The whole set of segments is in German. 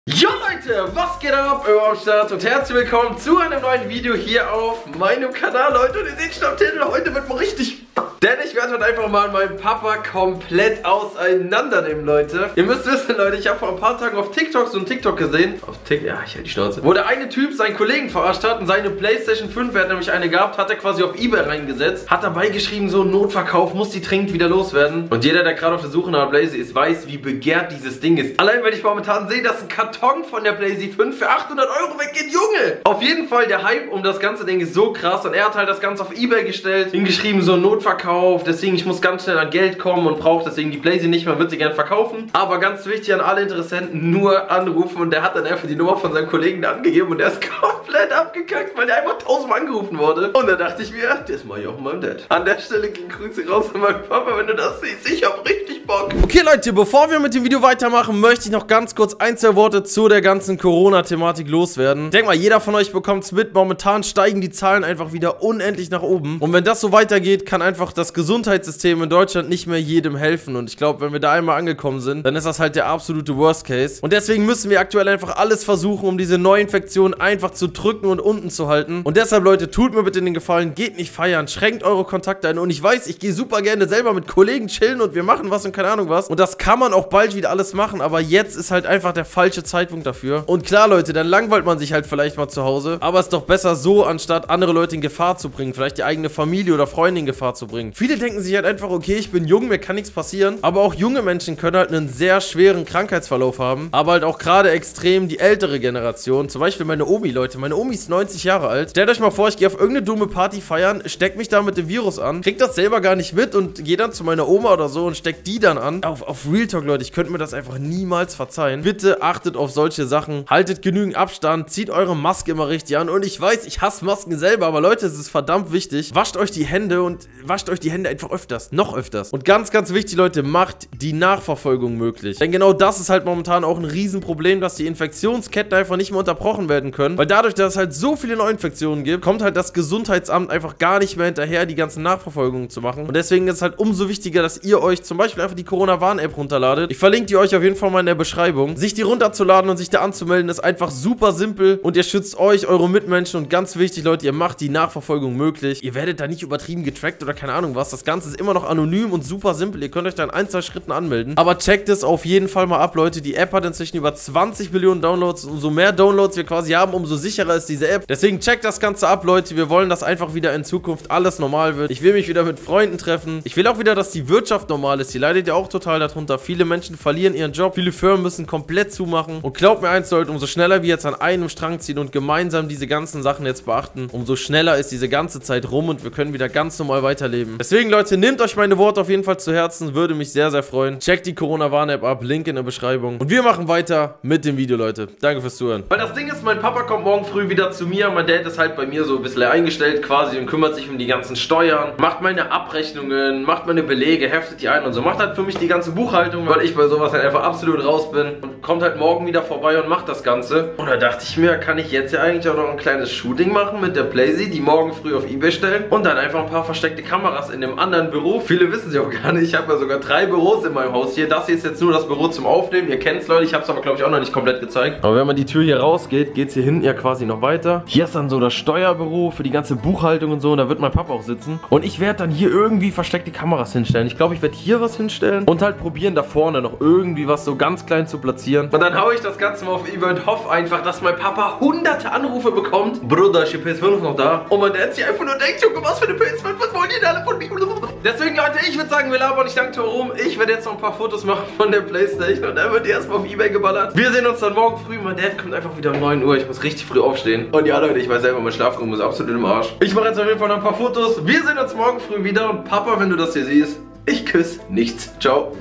Jo Leute, was geht ab? Am Start und herzlich willkommen zu einem neuen Video hier auf meinem Kanal, Leute. Und ihr seht schon am Titel, heute wird mal richtig... Denn ich werde heute einfach mal meinen Papa komplett auseinandernehmen, Leute. Ihr müsst wissen, Leute, ich habe vor ein paar Tagen auf TikTok so ein TikTok gesehen. Auf TikTok, ja, ich hätte die Schnauze. Wo der eine Typ seinen Kollegen verarscht hat und seine Playstation 5, er hat nämlich eine gehabt, hat er quasi auf eBay reingesetzt. Hat dabei geschrieben, so Notverkauf, muss die dringend wieder loswerden. Und jeder, der gerade auf der Suche nach Blazy ist, weiß, wie begehrt dieses Ding ist. Allein, wenn ich momentan sehe, dass ein Karton von der Blazy 5 für 800 € weggeht, Junge! Auf jeden Fall, der Hype um das ganze Ding ist so krass. Und er hat halt das Ganze auf eBay gestellt, hingeschrieben, so Notverkauf. Deswegen, ich muss ganz schnell an Geld kommen und brauche deswegen die Blazy nicht mehr, wird sie gerne verkaufen. Aber ganz wichtig an alle Interessenten, nur anrufen. Und der hat dann einfach die Nummer von seinem Kollegen angegeben und der ist komplett abgekackt, weil der einfach 1000-mal angerufen wurde. Und da dachte ich mir, das mache ich auch meinem Dad. An der Stelle gehen Grüße raus an meinen Papa, wenn du das siehst. Ich hab richtig Bock. Okay Leute, bevor wir mit dem Video weitermachen, möchte ich noch ganz kurz ein, zwei Worte zu der ganzen Corona-Thematik loswerden. Ich denke mal, jeder von euch bekommt es mit. Momentan steigen die Zahlen einfach wieder unendlich nach oben. Und wenn das so weitergeht, kann einfach das Gesundheitssystem in Deutschland nicht mehr jedem helfen. Und ich glaube, wenn wir da einmal angekommen sind, dann ist das halt der absolute Worst Case. Und deswegen müssen wir aktuell einfach alles versuchen, um diese Neuinfektion einfach zu drücken und unten zu halten. Und deshalb, Leute, tut mir bitte den Gefallen, geht nicht feiern, schränkt eure Kontakte ein. Und ich weiß, ich gehe super gerne selber mit Kollegen chillen und wir machen was und keine Ahnung was. Und das kann man auch bald wieder alles machen, aber jetzt ist halt einfach der falsche Zeitpunkt dafür. Und klar, Leute, dann langweilt man sich halt vielleicht mal zu Hause. Aber es ist doch besser so, anstatt andere Leute in Gefahr zu bringen, vielleicht die eigene Familie oder Freunde in Gefahr zu bringen. Viele denken sich halt einfach, okay, ich bin jung, mir kann nichts passieren. Aber auch junge Menschen können halt einen sehr schweren Krankheitsverlauf haben. Aber halt auch gerade extrem die ältere Generation. Zum Beispiel meine Omi, Leute. Meine Omi ist 90 Jahre alt. Stellt euch mal vor, ich gehe auf irgendeine dumme Party feiern, steck mich da mit dem Virus an, krieg das selber gar nicht mit und gehe dann zu meiner Oma oder so und steck die dann an. Auf Real Talk, Leute, ich könnte mir das einfach niemals verzeihen. Bitte achtet auf solche Sachen. Haltet genügend Abstand, zieht eure Maske immer richtig an. Und ich weiß, ich hasse Masken selber, aber Leute, es ist verdammt wichtig. Wascht euch die Hände und wascht euch die Hände einfach öfters. Noch öfters. Und ganz, ganz wichtig, Leute, macht die Nachverfolgung möglich. Denn genau das ist halt momentan auch ein Riesenproblem, dass die Infektionsketten einfach nicht mehr unterbrochen werden können. Weil dadurch, dass es halt so viele Neuinfektionen gibt, kommt halt das Gesundheitsamt einfach gar nicht mehr hinterher, die ganzen Nachverfolgungen zu machen. Und deswegen ist es halt umso wichtiger, dass ihr euch zum Beispiel einfach die Corona-Warn-App runterladet. Ich verlinke die euch auf jeden Fall mal in der Beschreibung. Sich die runterzuladen und sich da anzumelden, ist einfach super simpel und ihr schützt euch, eure Mitmenschen und ganz wichtig, Leute, ihr macht die Nachverfolgung möglich. Ihr werdet da nicht übertrieben getrackt oder keine Ahnung was. Das Ganze ist immer noch anonym und super simpel. Ihr könnt euch da in 1, 2 Schritten anmelden. Aber checkt es auf jeden Fall mal ab, Leute. Die App hat inzwischen über 20 Millionen Downloads. Umso mehr Downloads wir quasi haben, umso sicherer ist diese App. Deswegen checkt das Ganze ab, Leute. Wir wollen, dass einfach wieder in Zukunft alles normal wird. Ich will mich wieder mit Freunden treffen. Ich will auch wieder, dass die Wirtschaft normal ist. Die leidet ja auch total darunter. Viele Menschen verlieren ihren Job. Viele Firmen müssen komplett zumachen. Und glaubt mir eins, Leute, umso schneller wir jetzt an einem Strang ziehen und gemeinsam diese ganzen Sachen jetzt beachten, umso schneller ist diese ganze Zeit rum und wir können wieder ganz normal weiterleben. Deswegen, Leute, nehmt euch meine Worte auf jeden Fall zu Herzen. Würde mich sehr, sehr freuen. Checkt die Corona-Warn-App ab. Link in der Beschreibung. Und wir machen weiter mit dem Video, Leute. Danke fürs Zuhören. Weil das Ding ist, mein Papa kommt morgen früh wieder zu mir. Mein Dad ist halt bei mir so ein bisschen eingestellt quasi und kümmert sich um die ganzen Steuern. Macht meine Abrechnungen, macht meine Belege, heftet die ein und so. Macht halt für mich die ganze Buchhaltung, weil ich bei sowas halt einfach absolut raus bin. Und kommt halt morgen wieder vorbei und macht das Ganze. Und da dachte ich mir, kann ich jetzt ja eigentlich auch noch ein kleines Shooting machen mit der Blazy, die morgen früh auf eBay stellen und dann einfach ein paar versteckte Kameras in dem anderen Büro. Viele wissen sie auch gar nicht. Ich habe ja sogar 3 Büros in meinem Haus hier. Das hier ist jetzt nur das Büro zum Aufnehmen. Ihr kennt es, Leute. Ich habe es aber, glaube ich, auch noch nicht komplett gezeigt. Aber wenn man die Tür hier rausgeht, geht es hier hinten ja quasi noch weiter. Hier ist dann so das Steuerbüro für die ganze Buchhaltung und so. Und da wird mein Papa auch sitzen. Und ich werde dann hier irgendwie versteckte Kameras hinstellen. Ich glaube, ich werde hier was hinstellen und halt probieren, da vorne noch irgendwie was so ganz klein zu platzieren. Und dann haue ich das Ganze mal auf eBay und hoffe einfach, dass mein Papa hunderte Anrufe bekommt. Bruder, ist die PS5 noch da? Und mein Dad sich einfach nur denkt, Junge, was für eine PS5? Was wollen die denn alle von mir? Deswegen, Leute, ich würde sagen, wir labern nicht lang rum. Ich werde jetzt noch ein paar Fotos machen von der Playstation und dann wird die erstmal auf eBay geballert. Wir sehen uns dann morgen früh. Mein Dad kommt einfach wieder um 9 Uhr. Ich muss richtig früh aufstehen. Und ja, Leute, ich weiß selber, mein Schlafraum ist absolut im Arsch. Ich mache jetzt auf jeden Fall noch ein paar Fotos. Wir sehen uns morgen früh wieder. Und Papa, wenn du das hier siehst, ich küsse nichts. Ciao.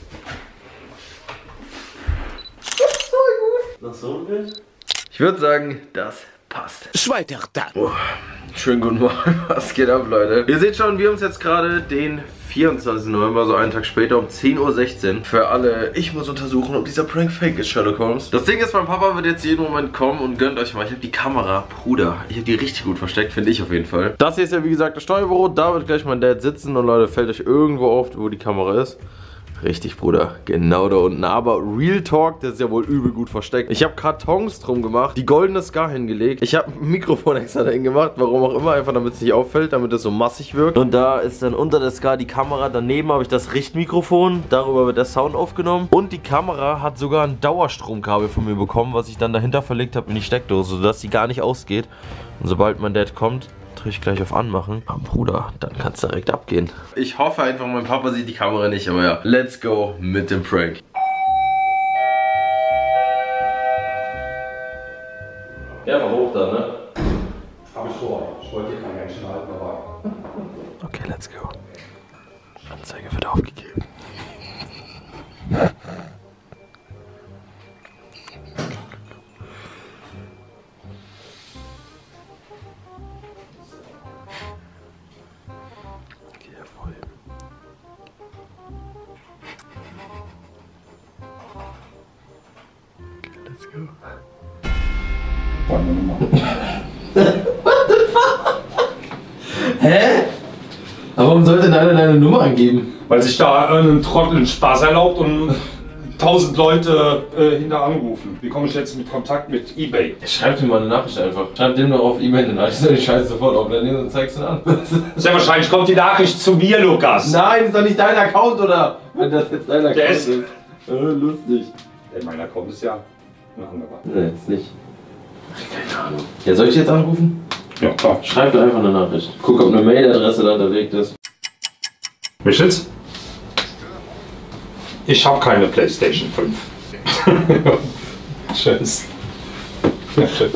Noch so ein Bild? Ich würde sagen, das passt. Zweiter Tag. Oh, schönen guten Morgen. Was geht ab, Leute? Ihr seht schon, wir haben uns jetzt gerade den 24. November, so einen Tag später um 10:16 Uhr. Für alle, ich muss untersuchen, ob dieser Prank fake ist, Sherlock Holmes. Das Ding ist, mein Papa wird jetzt jeden Moment kommen und gönnt euch mal. Ich habe die Kamera, Bruder. Ich habe die richtig gut versteckt, finde ich auf jeden Fall. Das hier ist ja wie gesagt das Steuerbüro. Da wird gleich mein Dad sitzen und Leute, fällt euch irgendwo auf, wo die Kamera ist. Richtig, Bruder. Genau da unten. Aber Real Talk, das ist ja wohl übel gut versteckt. Ich habe Kartons drum gemacht, die goldene Scar hingelegt. Ich habe ein Mikrofon extra dahin gemacht, warum auch immer, einfach damit es nicht auffällt, damit es so massig wirkt. Und da ist dann unter der Scar die Kamera. Daneben habe ich das Richtmikrofon, darüber wird der Sound aufgenommen. Und die Kamera hat sogar ein Dauerstromkabel von mir bekommen, was ich dann dahinter verlegt habe in die Steckdose, sodass sie gar nicht ausgeht. Und sobald mein Dad kommt, drücke ich gleich auf Anmachen. Oh, Bruder, dann kann es direkt abgehen. Ich hoffe einfach, mein Papa sieht die Kamera nicht, aber ja. Let's go mit dem Prank. Ja, war hoch da, ne? Hab ich vor. Ich wollte hier kein Menschen halten, aber... Okay, let's go. Anzeige wird aufgegeben. What the fuck? Hä? Aber warum sollte einer deine Nummer angeben? Weil sich da einen Trottel Spaß erlaubt und 1000 Leute hinter anrufen. Wie komme ich jetzt mit Kontakt mit eBay? Schreib dir mal eine Nachricht einfach. Schreib dem noch auf E-Mail eine Nachricht, soll die Scheiße sofort aufladen und zeigst du an. Sehr wahrscheinlich kommt die Nachricht zu mir, Lukas. Nein, ist doch nicht dein Account, oder? Wenn das jetzt dein Account ist. Lustig. Mein Account ist ja ein anderer. Nee, ist nicht. Keine Ahnung. Ja, soll ich jetzt anrufen? Ja, klar. Schreib dir einfach eine Nachricht. Guck, ob eine Mailadresse da hinterlegt ist. Michels? Ich habe keine PlayStation 5. Tschüss. Ja, tschüss.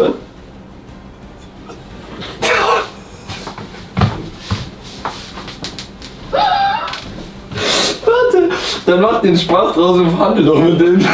Warte, dann macht den Spaß draus und verhandelt doch mit denen.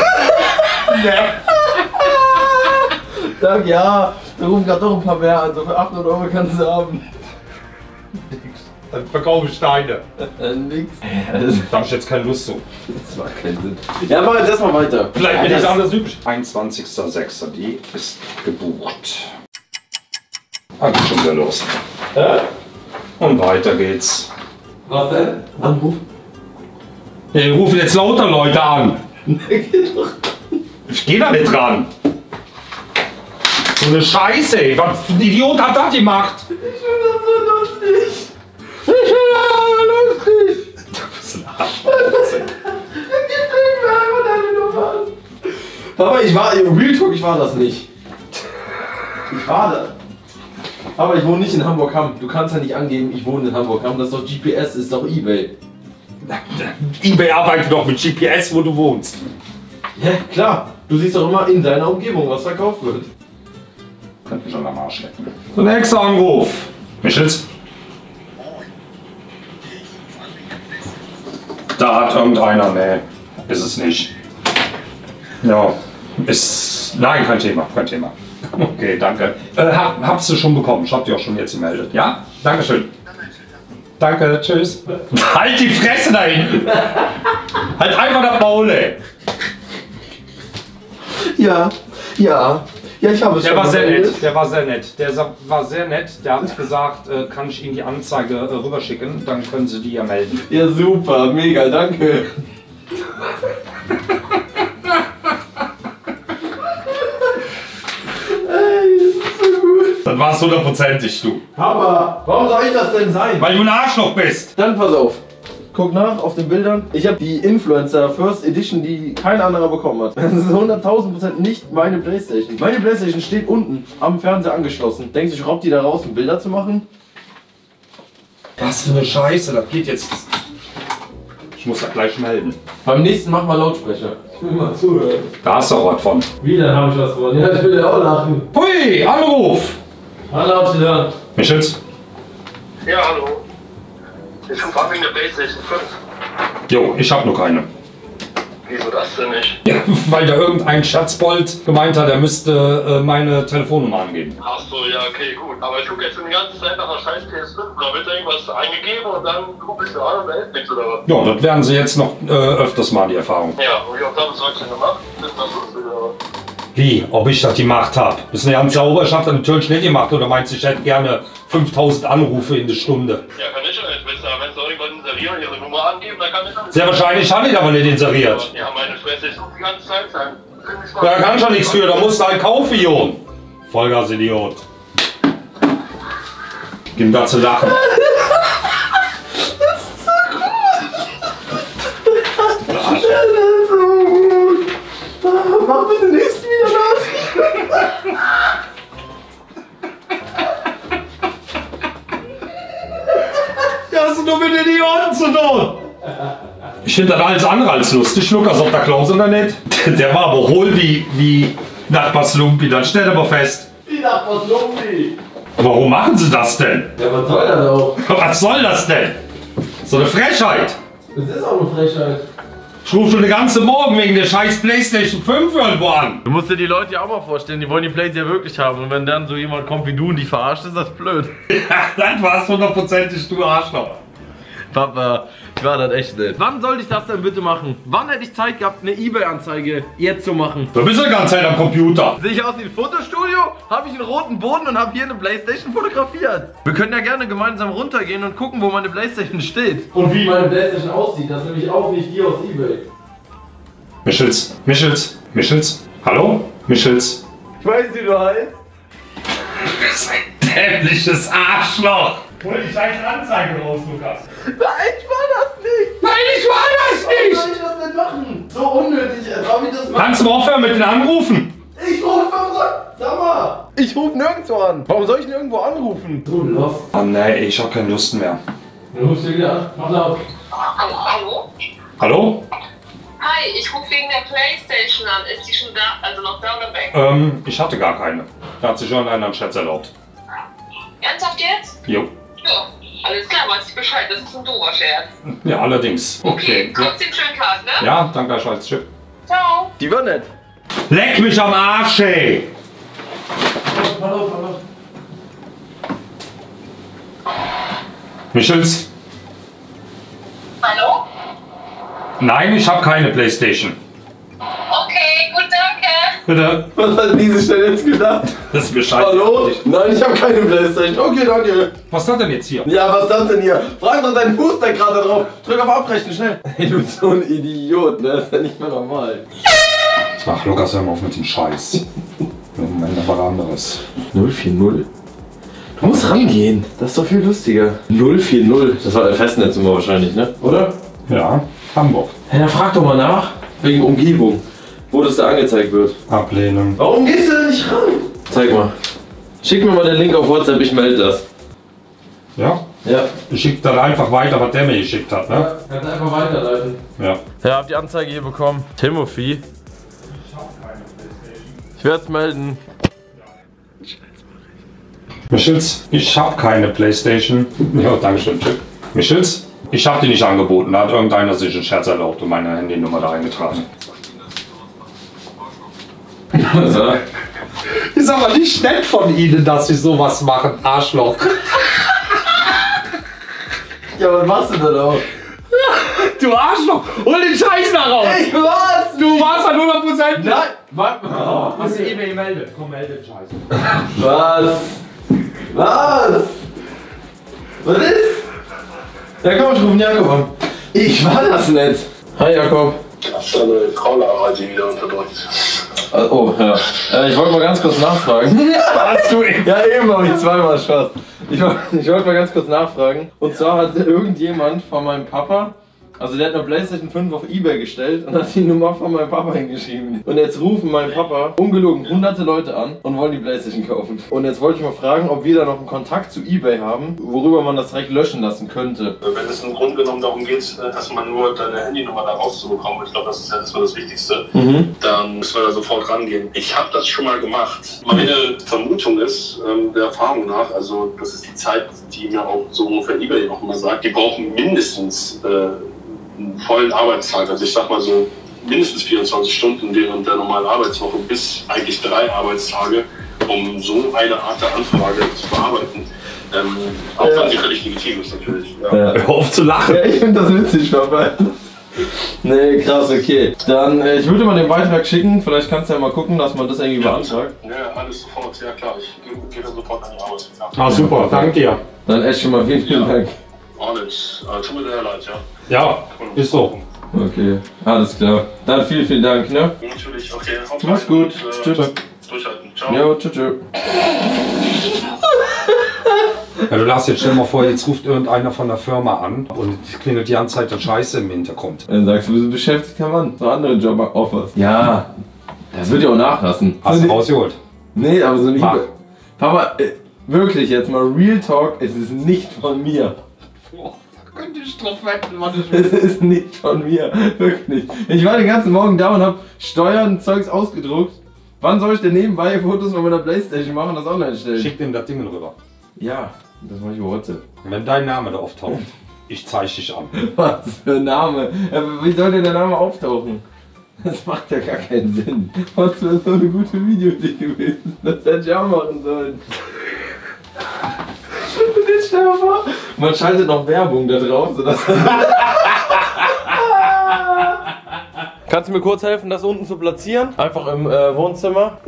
Sag ja, da rufen gerade doch ein paar mehr an, so für 800 Euro kannst du haben. Dann verkaufe ich Steine. Nix. Da habe ich jetzt keine Lust zu. Das macht keinen Sinn. Ja, mach jetzt erstmal weiter. Vielleicht bin ich anders üblich. 21.06. Die ist gebucht. Also schon wieder los. Und weiter geht's. Was denn? Anruf? Ich rufe jetzt lauter Leute an. Ich gehe da nicht dran. So eine Scheiße, ey. Was für ein Idiot hat das gemacht? Ich finde das so lustig. Ich finde das so lustig. Du bist ein Arschloch. Gib mir einfach deine Nummer an. Papa, Real Talk, ich war das nicht. Ich war das. Aber ich wohne nicht in Hamburg-Hamm. Du kannst ja nicht angeben, ich wohne in Hamburg-Hamm. Das ist doch GPS, ist doch eBay. eBay arbeitet doch mit GPS, wo du wohnst. Ja, klar. Du siehst doch immer in deiner Umgebung, was verkauft wird. Könnt mich schon am Arsch lecken. So, nächster Anruf. Michels? Da hat irgendeiner, nee, ist es nicht. Ja, ist, nein, kein Thema, kein Thema. Okay, danke. Habst du schon bekommen, ich hab die auch schon jetzt gemeldet. Ja, Dankeschön. Danke, tschüss. Halt die Fresse da hinten. Halt einfach das Maul, ey. Ja, ja. Ja, ich habe es Der schon war sehr gemeldet. nett, der war sehr nett. Der war sehr nett. Der hat gesagt, kann ich Ihnen die Anzeige rüberschicken, dann können Sie die ja melden. Ja, super, mega, danke. Ey, das ist so gut. Dann war es 100%ig, du. Papa, warum soll ich das denn sein? Weil du ein Arschloch bist. Dann pass auf. Guck nach auf den Bildern. Ich habe die Influencer First Edition, die kein anderer bekommen hat. Das ist 100.000% nicht meine Playstation. Meine Playstation steht unten am Fernseher angeschlossen. Denkst du, ich raub die da raus, um Bilder zu machen? Was für eine Scheiße, das geht jetzt. Ich muss das gleich melden. Beim nächsten mach mal Lautsprecher. Ich will mal zuhören. Da hast du auch was von. Wieder habe ich was von. Ja, ich will ja auch lachen. Hui, Anruf! Hallo, auf Wiedersehen. Michels? Ja, hallo. Ich rufe an wegen der PlayStation 5. Jo, ich hab noch keine. Wieso das denn nicht? Ja, weil da irgendein Schatzbold gemeint hat, er müsste meine Telefonnummer angeben. Ach so, ja, okay, gut. Aber ich gucke jetzt die ganze Zeit nach einer scheiß PS5 und da wird irgendwas eingegeben und dann gucke ich da an und da hält nichts oder was? Ja, das werden Sie jetzt noch öfters mal, die Erfahrung. Ja, und wie oft haben Sie das schon gemacht? Das ist das lustig oder was? Wie? Ob ich das gemacht habe? Das ist eine ganz sauber, ich hab das natürlich nicht gemacht. Oder meinst du, ich hätte gerne 5000 Anrufe in der Stunde? Ja, kann ich ja nicht wissen, aber wenn Sie irgendwann installieren und Ihre Nummer angeben, dann kann ich das. Sehr wahrscheinlich habe ich aber nicht inseriert. Ja, meine Fresse, ich muss die ganze Zeit sein. Da kann schon nichts für, da musst du halt kaufen, Idiot. Vollgas-Idiot. Gib da zu lachen. Das ist so gut. Mach bitte nichts wieder los. Ja, hast du nur mit Idioten zu tun. Ich finde das alles andere als lustig, Lukas, ob der Klaus oder nicht. Der war aber hohl wie Nachbars Lumpi, dann stellt aber fest. Wie Nachbars Lumpi. Warum machen sie das denn? Ja, was soll das auch? Was soll das denn? So eine Frechheit. Das ist auch eine Frechheit. Ich rufe schon den ganzen Morgen wegen der scheiß PlayStation 5 irgendwo an. Du musst dir die Leute ja auch mal vorstellen, die wollen die Plays ja wirklich haben. Und wenn dann so jemand kommt wie du und die verarscht, ist das blöd. Ja, dann warst hundertprozentig du Arschloch. Papa, ich war das echt nicht. Wann sollte ich das denn bitte machen? Wann hätte ich Zeit gehabt, eine eBay-Anzeige jetzt zu machen? Du bist ja die ganze Zeit am Computer. Sehe ich aus wie ein Fotostudio? Habe ich einen roten Boden und habe hier eine Playstation fotografiert? Wir können ja gerne gemeinsam runtergehen und gucken, wo meine Playstation steht. Und wie meine Playstation aussieht, das nehme ich auch nicht hier aus eBay. Michels, hallo? Michels. Ich weiß, wie du heißt. Du bist ein dämliches Arschloch. Hol die scheiß Anzeige raus, Lukas. Nein, ich war das nicht. Nein, ich war das Warum nicht. soll ich das denn machen? So unnötig, als ob ich das mache. Kannst du aufhören mit den Anrufen? Ich rufe sag mal. Ich rufe nirgendwo an. Warum soll ich denn irgendwo anrufen? Du Lost. Oh nee, ich hab keine Lust mehr. Dann rufst du wieder an. Mach laut. Hallo? Hallo? Hi, ich rufe wegen der Playstation an. Ist die schon da? Also noch da oder weg? Ich hatte gar keine. Da hat sich schon einer einen Scherz erlaubt. Ernsthaft jetzt? Jo. Ja. Alles klar, weiß ich Bescheid. Das ist ein doofer Scherz. Ja, allerdings. Okay. Ja, Trotzdem schönen Tag, ne? ja danke, als Chip. Ciao. Die war nett. Leck mich am Arsch, ey! Hallo. Michels? Hallo? Nein, ich habe keine Playstation. Okay, gut, danke. Bitte? Was hat diese Stelle jetzt gedacht? Das ist mir scheiße. Hallo? Nein, ich habe keine Playstation. Okay, danke. Was ist das denn jetzt hier? Ja, was ist das denn hier? Frag doch deinen Fuß da gerade drauf. Drück auf Abbrechen, schnell. Hey, du bist so ein Idiot, ne? Das ist ja nicht mehr normal. Ach, Lukas, hör mal auf mit dem Scheiß. Moment, aber anderes. 040. Du musst rangehen. Das ist doch viel lustiger. 040. Das war der Festnetznummer wahrscheinlich, ne? Oder? Ja, Hamburg. Hey, dann frag doch mal nach. Wegen Umgebung. Wo das da angezeigt wird. Ablehnen. Warum gehst du da nicht ran? Zeig mal. Schick mir mal den Link auf WhatsApp, ich melde das. Ja? Ja. Ich schick dann einfach weiter, was der mir geschickt hat, ne? Kannst einfach weiterleiten. Ja. Ja, habt die Anzeige hier bekommen. Timothy. Ich werde es melden. Michels, ich hab keine Playstation. Ja, danke schön, Chip. Michels, ich hab die nicht angeboten. Da hat irgendeiner sich einen Scherz erlaubt und meine Handynummer da eingetragen. Also. Ist aber nicht nett von Ihnen, dass Sie sowas machen, Arschloch. Ja, was machst du denn auch? Du Arschloch! Hol den Scheiß da raus! Ey, was? Du warst an 100%! Nein! Warte. Oh, Hast du E-Mail gemeldet? Komm, melde den Scheiß. was? Was? Was ist? Ja, komm, ich rufe den Jakob an. Ich war das nicht. Hi, Jakob. Hast du eine Crawler-ID wieder unterdrückt? Oh, ja. Ich wollte mal ganz kurz nachfragen. Hast du ihn? Ja, eben habe ich zweimal Spaß. Ich wollte mal ganz kurz nachfragen. Und zwar hat irgendjemand von meinem Papa, also der hat eine Playstation 5 auf eBay gestellt und hat die Nummer von meinem Papa hingeschrieben. Und jetzt rufen mein Papa ungelogen hunderte Leute an und wollen die Playstation kaufen. Und jetzt wollte ich mal fragen, ob wir da noch einen Kontakt zu eBay haben, worüber man das direkt löschen lassen könnte. Wenn es im Grunde genommen darum geht, dass man nur deine Handynummer da rauszubekommen, ich glaube, das ist ja erstmal das Wichtigste, dann müssen wir da sofort rangehen. Ich habe das schon mal gemacht. Meine Vermutung ist, der Erfahrung nach, also das ist die Zeit, die mir auch so ungefähr eBay auch immer sagt, die brauchen mindestens einen vollen Arbeitstag, also ich sag mal so mindestens 24 Stunden während der normalen Arbeitswoche bis eigentlich 3 Arbeitstage, um so eine Art der Anfrage zu bearbeiten. Auch wenn sie völlig legitim ist natürlich. Ja. Hör auf zu lachen! Ja, ich finde das witzig, Papa. Nee, krass, okay. Dann, ich würde mal den Beitrag schicken, vielleicht kannst du ja mal gucken, dass man das irgendwie beantragt. Ja, alles sofort, ja klar, ich gehe dann sofort an die Arbeit. Ja. Ah, super, danke dir. Dann echt schon mal vielen Dank. Ordentlich, tut mir sehr leid, ja. Ja, ist so. Okay, alles klar. Dann vielen Dank, ne? Natürlich, okay. Mach's gut. Tschüss. Durchhalten. Ciao. Jo, tschüss. Ja, du lass jetzt, stell mal vor, jetzt ruft irgendeiner von der Firma an und klingelt die ganze Zeit der Scheiße im Hintergrund. Dann sagst du, bist ein beschäftigter Mann. So andere Job-Offers. Ja, das wird ja auch nachlassen. Hast So du rausgeholt? Nee, aber so ein Mach. Papa, wirklich jetzt mal Real Talk, es ist nicht von mir. Boah, da könnte ich drauf wetten, Mann. Es ist nicht von mir, wirklich. Ich war den ganzen Morgen da und hab Steuern, Zeugs ausgedruckt. Wann soll ich denn nebenbei Fotos von meiner Playstation machen und das online stellen? Schick ihm das Ding rüber. Ja, das mache ich über WhatsApp. Und wenn dein Name da auftaucht, ich zeige dich an. Was für ein Name? Wie soll denn der Name auftauchen? Das macht ja gar keinen Sinn. Was wäre so eine gute Videoidee gewesen? Das hätte ich auch machen sollen. Und jetzt stell dir mal vor, man schaltet noch Werbung da drauf, sodass... Kannst du mir kurz helfen, das unten zu platzieren? Einfach im Wohnzimmer.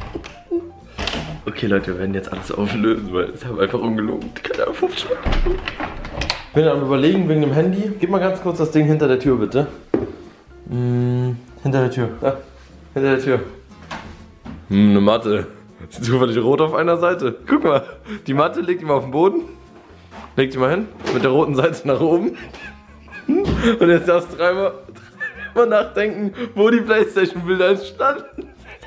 Okay Leute, wir werden jetzt alles auflösen, weil es haben einfach ungelogen. Keine Ahnung. Ich bin am Überlegen wegen dem Handy. Gib mal ganz kurz das Ding hinter der Tür, bitte. Hinter der Tür. Da. Hinter der Tür. Eine Matte. Ist zufällig rot auf einer Seite. Guck mal. Die Matte legt die mal auf den Boden. Legt die mal hin. Mit der roten Seite nach oben. Und jetzt darfst du dreimal nachdenken, wo die Playstation-Bilder entstanden.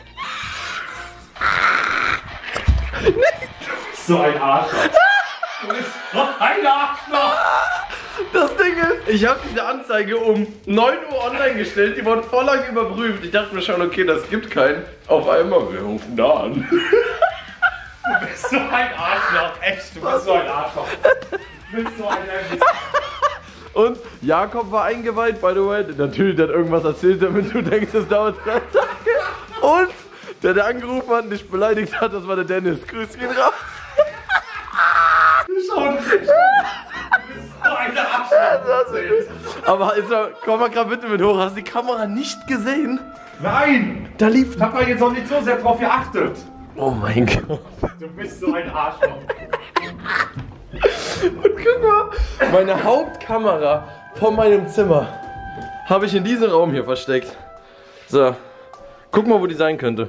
So ein Arschloch. Du bist so ein Arschloch. Das Ding ist, ich habe diese Anzeige um 9 Uhr online gestellt, die wurde voll lang überprüft. Ich dachte mir schon, okay, das gibt keinen. Auf einmal, wir rufen da an. Du bist so ein Arschloch. Echt, du bist so ein Arschloch. Du bist so ein Arschloch. Und Jakob war eingeweiht, by the way. Natürlich, der hat irgendwas erzählt, damit du denkst, es dauert 3 Tage. Und der angerufen hat und dich beleidigt hat, das war der Dennis. Grüß ihn raus. Schau dich. Du bist so ein Arschloch. Aber komm mal gerade bitte mit hoch. Hast du die Kamera nicht gesehen? Nein. Da lief... Ich hab da jetzt auch nicht so sehr drauf geachtet. Oh mein Gott. Du bist so ein Arschloch. Und guck mal, meine Hauptkamera von meinem Zimmer habe ich in diesem Raum hier versteckt. So, guck mal, wo die sein könnte.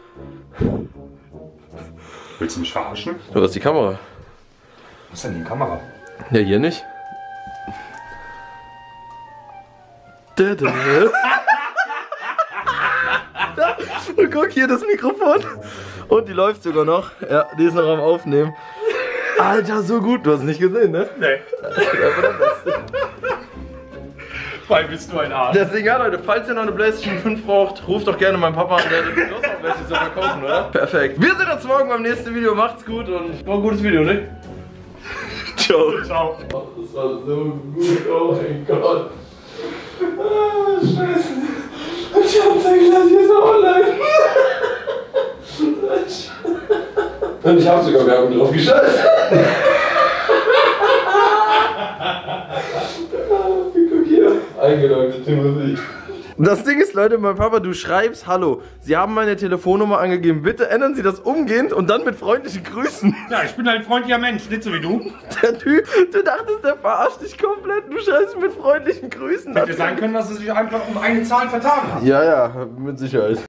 Willst du mich verarschen? Du hast die Kamera. Was ist denn die Kamera? Ja, hier nicht. Und guck, hier das Mikrofon. Und die läuft sogar noch. Ja, die ist noch am Aufnehmen. Alter, so gut. Du hast es nicht gesehen, ne? Nee. Weil bist du ein Arsch. Deswegen, ja Leute, falls ihr noch eine PlayStation 5 braucht, ruft doch gerne meinen Papa an, der hat Lust auf welche zu verkaufen, oder? Perfekt. Wir sehen uns morgen beim nächsten Video. Macht's gut und war ein gutes Video, ne? Ciao. Ciao. Das war so gut, oh mein Gott. Ah, scheiße. Und die Anzeige lasse ich jetzt noch online. Und ich habe sogar Werbung drauf geschaltet. Guck hier. Eingeloggt, Timothy. Das Ding ist, Leute, mein Papa, du schreibst Hallo. Sie haben meine Telefonnummer angegeben. Bitte ändern Sie das umgehend und dann mit freundlichen Grüßen. Ja, ich bin ein freundlicher Mensch, nicht so wie du. Der Typ, du dachtest, der verarscht dich komplett. Du schreibst mit freundlichen Grüßen. Hätte sein können, dass es sich einfach um eine Zahl vertan hat. Ja, ja, mit Sicherheit.